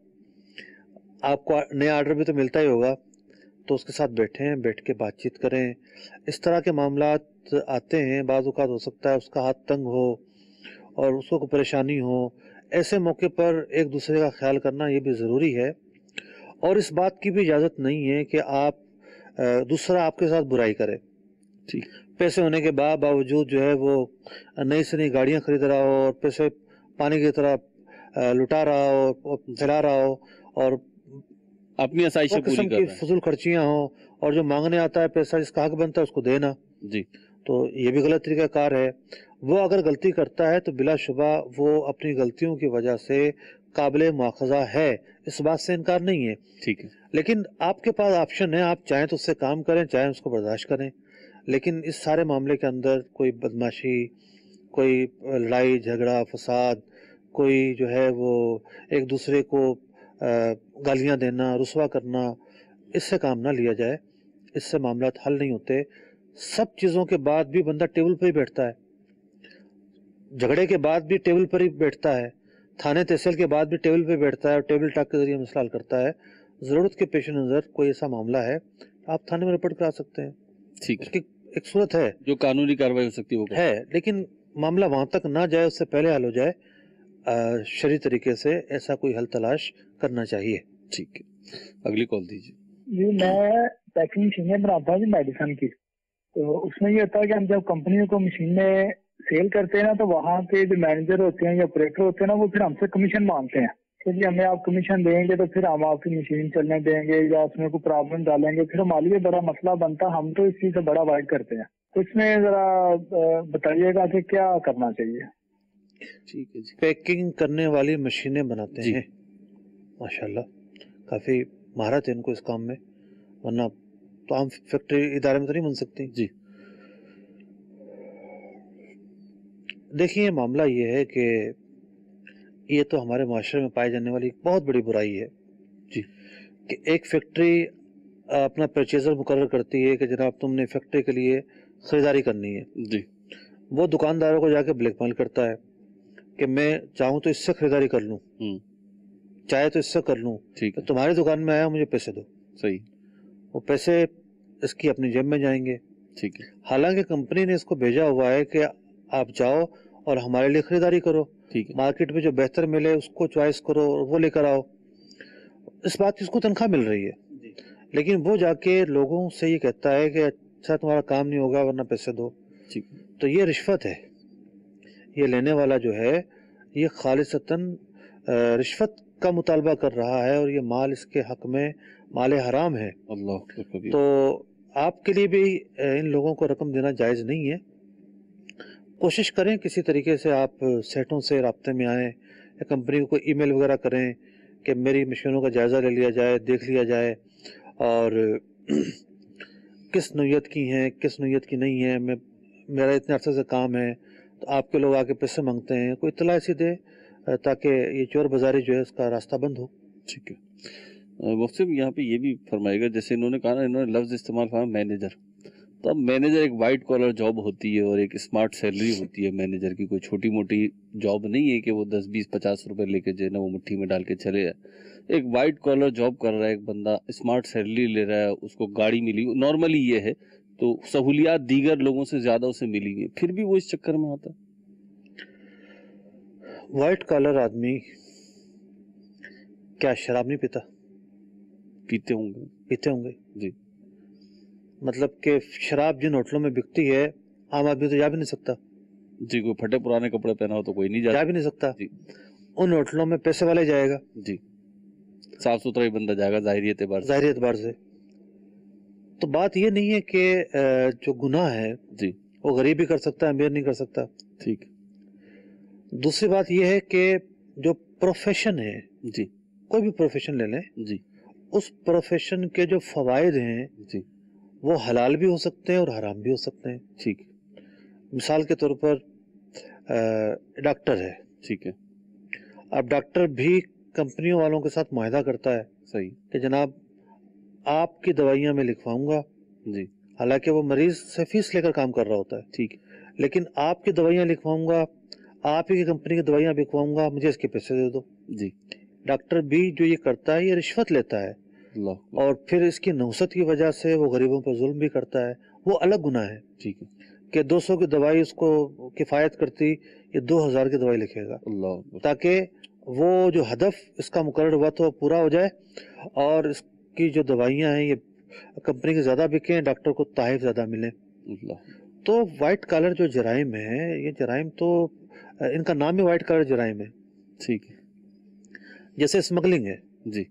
آپ کو نیا آرڈر بھی تو ملتا ہی ہوگا، تو اس کے ساتھ بیٹھیں، بیٹھ کے بات چیت کریں. اس طرح کے معاملات آتے ہیں، بعض اوقات ہو سکتا ہے اس کا ہاتھ تنگ ہو اور اس کو کوئی پریشانی ہو. ایسے موقع پر ایک دوسرے کا خیال کرنا یہ بھی ضروری ہے. اور اس بات کی بھی اجازت نہیں ہے کہ آپ دوسرا آپ کے ساتھ برائی کرے. پیسے ہونے کے باوجود جو ہے وہ نئی سے نئی گاڑیاں خرید رہا ہو اور پیسے پانی کی طرح لٹا رہا ہو، پھیلا رہا ہو اور اپنی آسائشیں پوری کر رہا ہے، فضول خرچیاں ہوں، اور جو مانگنے آتا ہے پیسہ جس کا حق بنتا ہے اس کو دینا. جی تو یہ بھی غلط طریقہ کار ہے. وہ اگر غلطی کرتا ہے تو بلا شبہ وہ اپنی غلطیوں کی وجہ سے قابل مواخذہ ہے، اس بات سے انکار نہیں ہے. ٹھیک ہے. لیکن آپ کے پاس آپشن ہے، آپ چاہیں تو اس سے کام کریں، چاہیں اس کو برداشت کریں. لیکن اس سارے معاملے کے اندر کوئی بدماشی، کوئی لڑائی جھگڑا فساد، کوئی جو ہے وہ ایک دوسرے کو گالیاں دینا، رسوا کرنا، اس سے کام نہ لیا جائے. اس سے معاملات حل نہیں ہوتے. سب چیزوں کے بعد بھی بندہ ٹیبل پر ہی بیٹھتا ہے، جھگڑے کے بعد بھی ٹیبل پر ہی بیٹھتا ہے، تھانے تحصیل کے بعد بھی ٹیبل پہ بیٹھتا ہے اور ٹیبل ٹاک کے ذریعے مسئلہ حل کرتا ہے. ضرورت کے پیش نظر کوئی ایسا معاملہ ہے آپ تھانے میں رپورٹ کرا سکتے ہیں. ٹھیک اس کی ایک صورت ہے جو قانونی کارروائی ہو سکتی ہے وہ ہے، لیکن معاملہ وہاں تک نہ جائے، اس سے پہلے حل ہو جائے. شرعی طریقے سے ایسا کوئی حل تلاش کرنا چاہیے. ٹھیک ہے. اگلی کال دیجیے. جی میں پیکنگ مشینیں بناتا ہوں جی میڈیسن کی. تو اس میں یہ ہوتا ہے کہ ہم جب کمپنیوں کو مشینیں سیل کرتے ہیں نا تو وہاں کے جو مینیجر ہوتے ہیں یا آپریٹر ہوتے ہیں نا وہ پھر ہم سے کمیشن مانگتے ہیں کہ جی ہمیں آپ کمیشن دیں گے تو پھر ہم آپ کی مشین چلنے دیں گے یا اس میں کوئی پرابلم ڈالیں گے. پھر ہمارے لیے بڑا مسئلہ بنتا ہے، ہم تو اس چیز سے بڑا اوائڈ کرتے ہیں. تو اس میں ذرا بتائیے گا کہ کیا کرنا چاہیے. ٹھیک ہے جی. پیکنگ کرنے والی مشینیں بناتے ہیں، ماشاءاللہ کافی مہارت ہے ان کو اس کام میں، ورنہ تو عام فیکٹری ادارے میں تو نہیں بن سکتی. جی دیکھیے معاملہ یہ ہے کہ یہ تو ہمارے معاشرے میں پائی جانے والی بہت بڑی برائی ہے جی کہ ایک فیکٹری اپنا پرچیزر مقرر کرتی ہے کہ جناب تم نے فیکٹری کے لیے خریداری کرنی ہے. جی وہ دکانداروں کو جا کے بلیک میل کرتا ہے کہ میں چاہوں تو اس سے خریداری کر لوں، چاہے تو اس سے کر لوں، تمہاری دکان میں آیا مجھے پیسے دو. صحیح. وہ پیسے اس کی اپنی جیب میں جائیں گے. ٹھیک ہے. حالانکہ کمپنی نے اس کو بھیجا ہوا ہے کہ آپ جاؤ اور ہمارے لیے خریداری کرو، مارکیٹ میں جو بہتر ملے اس کو چوائس کرو اور وہ لے کر آؤ. اس بات کی اس کو تنخواہ مل رہی ہے. لیکن وہ جا کے لوگوں سے یہ کہتا ہے کہ اچھا تمہارا کام نہیں ہوگا ورنہ پیسے دو. تو یہ رشوت ہے. یہ لینے والا جو ہے یہ خالصتاً رشوت کا مطالبہ کر رہا ہے اور یہ مال اس کے حق میں مال حرام ہے. اللہ. تو آپ کے لیے بھی ان لوگوں کو رقم دینا جائز نہیں ہے. کوشش کریں کسی طریقے سے آپ سیٹوں سے رابطے میں آئیں یا کمپنی کو کوئی ای میل وغیرہ کریں کہ میری مشینوں کا جائزہ لے لیا جائے, دیکھ لیا جائے اور کس نوعیت کی ہیں کس نوعیت کی نہیں ہیں. میرا اتنے عرصے سے کام ہے تو آپ کے لوگ آ کے پیسے مانگتے ہیں, کوئی اطلاع ایسی دے تاکہ یہ چور بازاری جو ہے اس کا راستہ بند ہو. ٹھیک ہے. مفتی صاحب یہاں پہ یہ بھی فرمائے گا, جیسے انہوں نے کہا نا, انہوں نے لفظ استعمال کیا مینیجر. تو اب مینیجر ایک وائٹ کالر جاب ہوتی ہے اور ایک اسمارٹ سیلری ہوتی ہے مینیجر کی. کوئی چھوٹی موٹی جاب نہیں ہے کہ وہ 10 20 50 روپے لے کے جو ہے نا وہ مٹھی میں ڈال کے چلے جائے. ایک وائٹ کالر جاب کر رہا ہے ایک بندہ, اسمارٹ سیلری لے رہا ہے, اس کو گاڑی ملی, نارملی یہ ہے تو سہولیات دیگر لوگوں سے زیادہ اسے ملی گئی, پھر بھی وہ اس چکر میں آتا ہے. وائٹ کالر آدمی کیا شراب نہیں پیتا؟ پیتے ہوں گے جی. مطلب کہ شراب جن ہوٹلوں میں بکتی ہے عام آدمی تو جا بھی نہیں سکتا جی. کوئی پھٹے پرانے کپڑے پہنا ہو تو کوئی نہیں جا بھی نہیں سکتا جی. ان ہوٹلوں میں پیسے والے جائے گا جی, صاف ستھرا ہی بندہ جائے گا ظاہری اعتبار سے. تو بات یہ نہیں ہے کہ جو گناہ ہے جی وہ غریب بھی کر سکتا ہے, امیر نہیں کر سکتا. ٹھیک. دوسری بات یہ ہے کہ جو پروفیشن ہے جی, کوئی بھی پروفیشن لے لیں جی, اس پروفیشن کے جو فوائد ہیں جی وہ حلال بھی ہو سکتے ہیں اور حرام بھی ہو سکتے ہیں. ٹھیک. مثال کے طور پر ڈاکٹر ہے. ٹھیک ہے. اب ڈاکٹر بھی کمپنیوں والوں کے ساتھ معاہدہ کرتا ہے صحیح کہ جناب آپ کی دوائیاں میں لکھواؤں گا جی, حالانکہ وہ مریض سے فیس لے کر کام کر رہا ہوتا ہے. ٹھیک. لیکن آپ کی دوائیاں لکھواؤں گا, آپ ہی کی کمپنی کی دوائیاں بکواؤں گا, مجھے اس کے پیسے دے دو. جی. ڈاکٹر بھی جو یہ کرتا ہے یہ رشوت لیتا ہے اللہ. اور پھر اس کی نحوست کی وجہ سے وہ غریبوں پر ظلم بھی کرتا ہے. وہ الگ گناہ ہے. ٹھیک ہے. کہ 200 کی دوائی اس کو کفایت کرتی, یہ 2000 کی دوائی لکھے گا اللہ, تاکہ وہ جو ہدف اس کا مقرر ہوا تو وہ پورا ہو جائے اور اس کی جو دوائیاں ہیں یہ کمپنی کی زیادہ بکیں, ڈاکٹر کو تحائف زیادہ ملیں. اللہ. تو وائٹ کالر جو جرائم ہے یہ جرائم تو ان کا نام ہی وائٹ کالر جرائم ہے. ٹھیک ہے. جیسے اسمگلنگ ہے جی,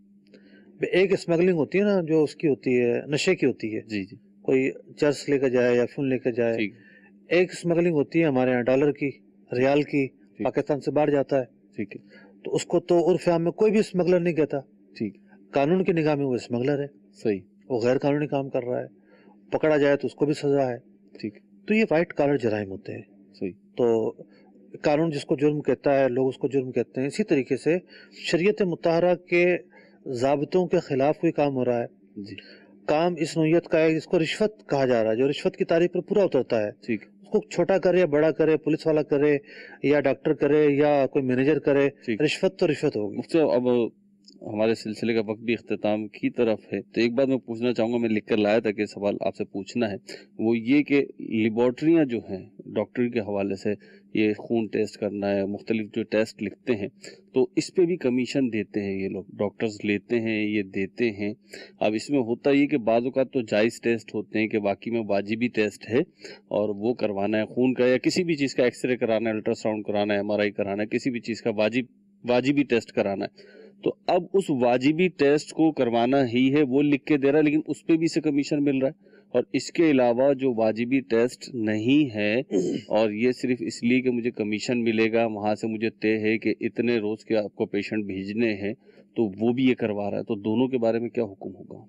ایک اسمگلنگ ہوتی ہے نا جو اس کی ہوتی ہے نشے کی ہوتی ہے, جی جی, کوئی چرس لے کے جائے یا فون لے کے جائے. ٹھیک. ایک اسمگلنگ ہوتی ہے ہمارے یہاں ڈالر کی, ریال کی, پاکستان سے باہر جاتا ہے. ٹھیک ہے. تو اس کو تو عرف عام میں کوئی بھی اسمگلر نہیں کہتا. ٹھیک. قانون کی نگاہ میں وہ اسمگلر ہے. صحیح. وہ غیر قانونی کام کر رہا ہے, پکڑا جائے تو اس کو بھی سزا ہے. ٹھیک. تو یہ وائٹ کالر جرائم ہوتے ہیں. صحیح. تو قانون جس کو جرم کہتا ہے لوگ اس کو جرم کہتے ہیں. اسی طریقے سے شریعت مطہرہ کے ضابطوں کے خلاف کوئی کام ہو رہا ہے جی, کام اس نوعیت کا ہے, اس کو رشوت کہا جا رہا ہے, جو رشوت کی تعریف پر پورا اترتا ہے. ٹھیک. اس کو چھوٹا کرے یا بڑا کرے, پولیس والا کرے یا ڈاکٹر کرے یا کوئی مینیجر کرے, رشوت تو رشوت ہوگی. مفتی اب ہمارے سلسلے کا وقت بھی اختتام کی طرف ہے, تو ایک بات میں پوچھنا چاہوں گا, میں لکھ کر لایا تھا کہ سوال آپ سے پوچھنا ہے, وہ یہ کہ لیبارٹریاں جو ہیں ڈاکٹر کے حوالے سے, یہ خون ٹیسٹ کرنا ہے, مختلف جو ٹیسٹ لکھتے ہیں, تو اس پہ بھی کمیشن دیتے ہیں یہ لوگ, ڈاکٹرز لیتے ہیں, یہ دیتے ہیں. اب اس میں ہوتا یہ کہ بعض اوقات تو جائز ٹیسٹ ہوتے ہیں کہ واقعی میں واجبی ٹیسٹ ہے اور وہ کروانا ہے خون کا یا کسی بھی چیز کا, ایکس رے کرانا ہے, الٹرا ساؤنڈ کرانا ہے, MRI کرانا ہے, کسی بھی چیز کا واجبی ٹیسٹ کرانا ہے. تو اب اس واجبی ٹیسٹ کو کروانا ہی ہے, وہ لکھ کے دے رہا ہے, لیکن اس پہ بھی اسے کمیشن مل رہا ہے. اور اس کے علاوہ جو واجبی ٹیسٹ نہیں ہے اور یہ صرف اس لیے کہ مجھے کمیشن ملے گا, وہاں سے مجھے طے ہے کہ اتنے روز کے آپ کو پیشنٹ بھیجنے ہیں, تو وہ بھی یہ کروا رہا ہے. تو دونوں کے بارے میں کیا حکم ہوگا؟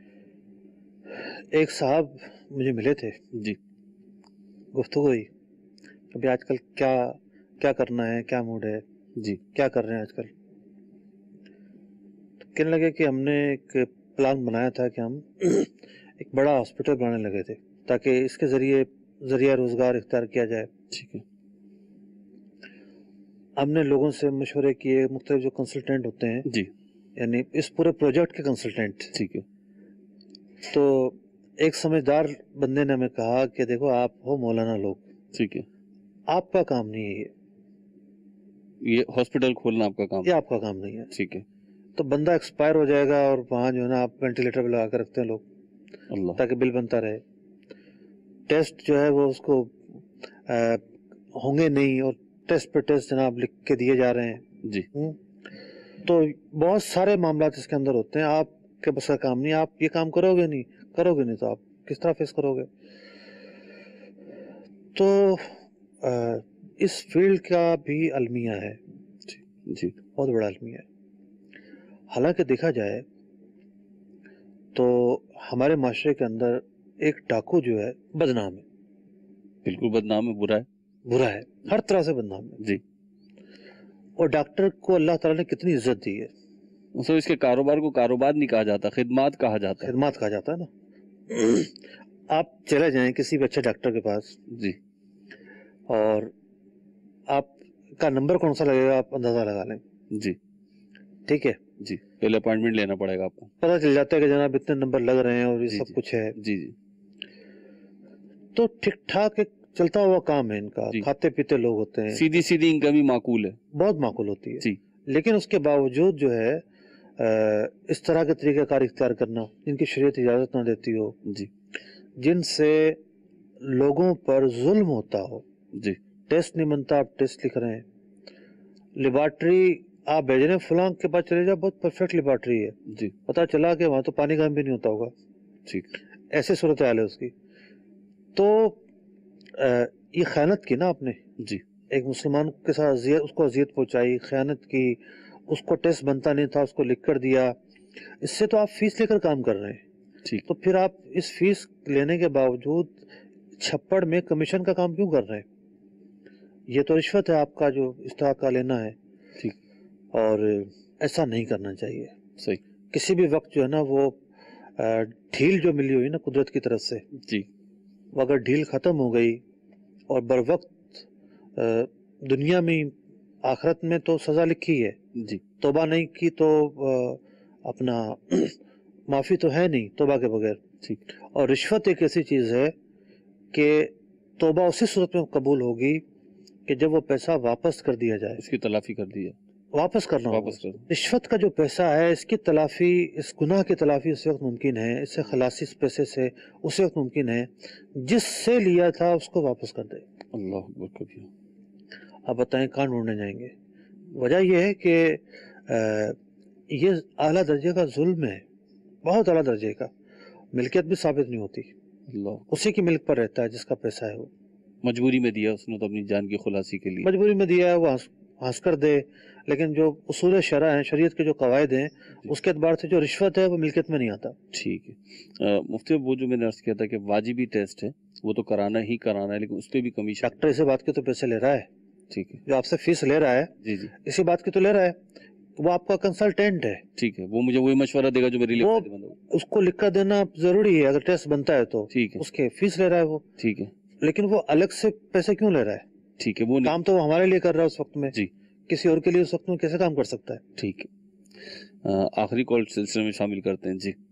ایک صاحب مجھے ملے تھے جی, گفتگو ہوئی, ابھی آج کل کیا کرنا ہے, کیا موڈ ہے جی, کیا کر رہے ہیں آج کل. کہنے لگے کہ ہم نے ایک پلان بنایا تھا کہ ہم ایک بڑا ہاسپٹل بنانے لگے تھے تاکہ اس کے ذریعہ روزگار اختیار کیا جائے. ٹھیک ہے. ہم نے لوگوں سے مشورے کیے, مختلف جو کنسلٹنٹ ہوتے ہیں جی, یعنی اس پورے پروجیکٹ کے کنسلٹنٹ. ٹھیک ہے. تو ایک سمجھدار بندے نے ہمیں کہا کہ دیکھو آپ ہو مولانا لوگ, ٹھیک ہے, آپ کا کام نہیں ہے یہ ہاسپٹل کھولنا, آپ کا کام, یہ آپ کا کام نہیں ہے. ٹھیک ہے. تو بندہ ایکسپائر ہو جائے گا اور وہاں جو ہے نا آپ وینٹیلیٹر پہ لگا کے رکھتے ہیں لوگ اللہ تاکہ بل بنتا رہے. ٹیسٹ جو ہے وہ اس کو ہوں گے نہیں، اور ٹیسٹ پہ ٹیسٹ جناب لکھ کے دیے جا رہے ہیں جی. تو بہت سارے معاملات اس کے اندر ہوتے ہیں. آپ کے بس کا کام نہیں، آپ یہ کام کرو گے نہیں تو آپ کس طرح فیس کرو گے. تو اس فیلڈ کا بھی المیہ ہے جی بہت بڑا المیہ ہے. حالانکہ دیکھا جائے تو ہمارے معاشرے کے اندر ایک ڈاکو جو ہے بدنام ہے. بالکل بدنام ہے، برا ہے، ہر طرح سے بدنام ہے جی. اور ڈاکٹر کو اللہ تعالیٰ نے کتنی عزت دی ہے. اس کے کاروبار کو کاروبار نہیں کہا جاتا، خدمات کہا جاتا ہے. خدمات کہا جاتا ہے نا. آپ چلے جائیں کسی بھی اچھے ڈاکٹر کے پاس جی، اور آپ کا نمبر کون سا لگے گا آپ اندازہ لگا لیں. جی ٹھیک ہے جی. پہلے اپوائنٹمنٹ لینا پڑے گا آپ کو. پتہ چل جاتا ہے کہ جناب اتنے نمبر لگ رہے ہیں اور یہ سب کچھ ہے. جی جی. تو ٹھیک ٹھاک ایک چلتا ہوا کام ہے ان کا. کھاتے پیتے لوگ ہوتے ہیں، سیدھی انکم ہی معقول ہے، بہت معقول ہوتی ہے جی. لیکن اس کے باوجود جو ہے اس طرح کے طریقہ کار اختیار کرنا جن کی شریعت اجازت نہ دیتی ہو جی، جن سے لوگوں پر ظلم ہوتا ہو. جی. ٹیسٹ نہیں بنتا، آپ ٹیسٹ لکھ رہے ہیں. لیبارٹری آپ بھیج رہے ہیں فلاں کے پاس چلے جاؤ، بہت پرفیکٹ لیبارٹری ہے جی. پتا چلا کہ وہاں تو پانی کا بھی نہیں ہوتا ہوگا. ٹھیک. ایسے صورتحال ہے اس کی. تو یہ خیانت کی نا آپ نے جی. ایک مسلمان کے ساتھ اس کو اذیت پہنچائی، خیانت کی. اس کو ٹیسٹ بنتا نہیں تھا، اس کو لکھ کر دیا. اس سے تو آپ فیس لے کر کام کر رہے ہیں. ٹھیک. تو پھر آپ اس فیس لینے کے باوجود چھپڑ میں کمیشن کا کام کیوں کر رہے ہیں؟ یہ تو رشوت ہے آپ کا جو استحقاق کا لینا ہے. ٹھیک. اور ایسا نہیں کرنا چاہیے. صحیح. کسی بھی وقت جو ہے نا وہ ڈھیل جو ملی ہوئی نا قدرت کی طرف سے، جی، وہ اگر ڈھیل ختم ہو گئی اور بر وقت دنیا میں آخرت میں تو سزا لکھی ہے جی، توبہ نہیں کی تو اپنا معافی تو ہے نہیں توبہ کے بغیر. ٹھیک. اور رشوت ایک ایسی چیز ہے کہ توبہ اسی صورت میں قبول ہوگی کہ جب وہ پیسہ واپس کر دیا جائے، اس کی تلافی کر دی جائے. واپس کرنا ہوگا. رشوت کا جو پیسہ ہے اس کی تلافی، اس گناہ کی تلافی اس وقت ممکن ہے، اس سے خلاصی اس پیسے سے اس وقت ممکن ہے جس سے لیا تھا اس کو واپس کر دے. اللہ اکبر کبیر. آپ بتائیں کہاں ڈھونڈنے جائیں گے؟ وجہ یہ ہے کہ یہ اعلیٰ درجے کا ظلم ہے، بہت اعلیٰ درجے کا. ملکیت بھی ثابت نہیں ہوتی، اللہ اسی کی ملک پر رہتا ہے جس کا پیسہ ہے. وہ مجبوری میں دیا اس نے تو اپنی جان کی خلاصی کے لیے مجبوری میں دیا ہے، وہ ہنس کر دے. لیکن جو اصول شرع ہیں، شریعت کے جو قواعد ہیں، اس کے اعتبار سے جو رشوت ہے وہ ملکیت میں نہیں آتا. ٹھیک ہے. مفتی وہ جو میں نے عرض کیا تھا کہ واجبی ٹیسٹ ہے وہ تو کرانا ہی کرانا ہے، لیکن اس پہ بھی کمیشن. ڈاکٹر اسی بات کے تو پیسے لے رہا ہے. ٹھیک ہے. جو آپ سے فیس لے رہا ہے جی جی اسی بات کی تو لے رہا ہے. وہ آپ کا کنسلٹینٹ ہے. ٹھیک ہے. وہ مجھے وہی مشورہ دے گا جو میرے لیے فائدہ مند ہوگا. اس کو لکھ کر دینا ضروری ہے اگر ٹیسٹ بنتا ہے تو. ٹھیک ہے. اس کے فیس لے رہا ہے وہ. ٹھیک ہے. لیکن وہ الگ سے پیسے کیوں لے رہا ہے؟ ٹھیک ہے. وہ کام تو وہ ہمارے لیے کر رہا ہے اس وقت میں. جی. کسی اور کے لیے اس وقت میں کیسے کام کر سکتا ہے؟ ٹھیک ہے. آخری کال سلسلے میں شامل کرتے ہیں. جی.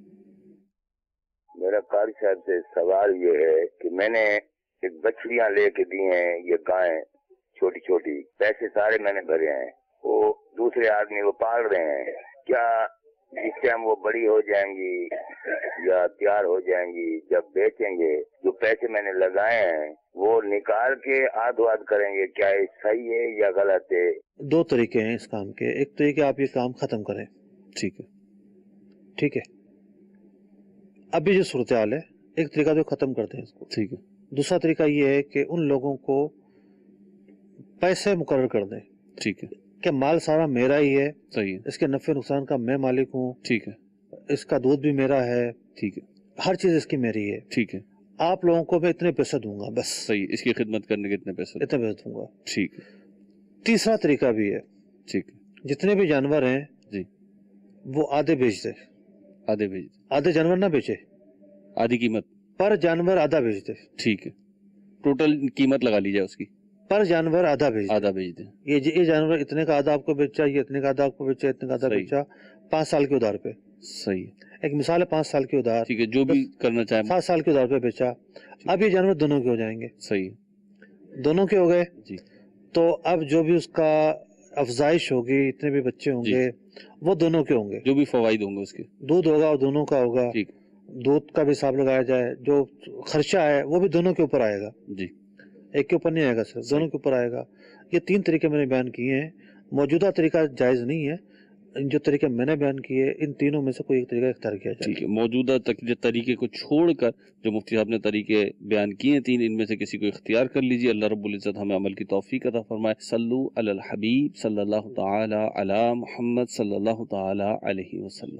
میرا قاری صاحب سے سوال یہ ہے کہ میں نے ایک بچڑیاں لے کے دی ہیں، یہ گائیں چھوٹی چھوٹی، پیسے سارے میں نے بھرے ہیں، وہ دوسرے آدمی وہ پال رہے ہیں. کیا جس ٹائم وہ بڑی ہو جائیں گی یا تیار ہو جائیں گی، جب بیچیں گے جو پیسے میں نے لگائے ہیں وہ نکال کے آدھ واد کریں گے، کیا یہ صحیح ہے یا غلط ہے؟ دو طریقے ہیں اس کام کے. ایک تو یہ کہ آپ یہ کام ختم کریں. ٹھیک ہے. ٹھیک ہے. ابھی جو صورتحال ہے ایک طریقہ جو ختم کرتے ہیں اس کو. ٹھیک ہے. دوسرا طریقہ یہ ہے کہ ان لوگوں کو پیسے مقرر کر دیں. ٹھیک ہے. کہ مال سارا میرا ہی ہے. صحیح ہے. اس کے نفع نقصان کا میں مالک ہوں. ٹھیک ہے. اس کا دودھ بھی میرا ہے. ٹھیک ہے. ہر چیز اس کی میری ہے. ٹھیک ہے. آپ لوگوں کو میں اتنے پیسے دوں گا بس. صحیح. اس کی خدمت کرنے کے اتنے پیسے دوں گا. ٹھیک ہے. تیسرا طریقہ بھی ہے. ٹھیک ہے. جتنے بھی جانور ہیں جی وہ آدھے بیچ دے. آدھے جانور نہ بیچے، آدھی قیمت پر جانور آدھا بیچ دے. ٹھیک ہے. ٹوٹل قیمت لگا لی جائے اس کی. پر جانور آدھا بیچ دیں. یہ جانور اتنے کا آدھا آپ کو بیچا، یہ اتنے کا آدھا آپ کو بیچا، اتنے کا آدھا بیچا. 5 سال کے ادھار پہ. صحیح. ایک مثال ہے 5 سال کے ادھار. ٹھیک ہے. جو بھی کرنا چاہے 7 سال کے ادھار پہ بیچا. اب یہ جانور دونوں کے ہو جائیں گے. صحیح. دونوں کے ہو گئے جی. تو اب جو بھی اس کا افزائش ہوگی، اتنے بھی بچے ہوں گے وہ دونوں کے ہوں گے، جو بھی فوائد ہوں گے اس کے، دودھ ہوگا وہ دونوں کا ہوگا، دودھ کا بھی حساب لگایا جائے، جو خرچہ ہے وہ بھی دونوں کے اوپر آئے گا، جی ایک کے اوپر نہیں آئے گا سر، دونوں کے اوپر آئے گا۔ یہ 3 طریقے میں نے بیان کیے ہیں، موجودہ طریقہ جائز نہیں ہے، جو طریقے میں نے بیان کیے ان تینوں میں سے کوئی ایک طریقہ اختیار کیا جائے۔ ٹھیک ہے، موجودہ طریقے کو چھوڑ کر جو مفتی صاحب نے طریقے بیان کیے ہیں 3، ان میں سے کسی کو اختیار کر لیجیے۔ اللہ رب العزت ہمیں عمل کی توفیق عطا فرمائے۔ صلو علی الحبیب صلی اللہ تعالی علی محمد صلی اللہ تعالی علیہ وسلم۔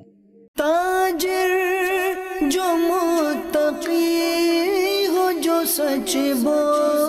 تاجر جو متقی ہو، جو سچ بول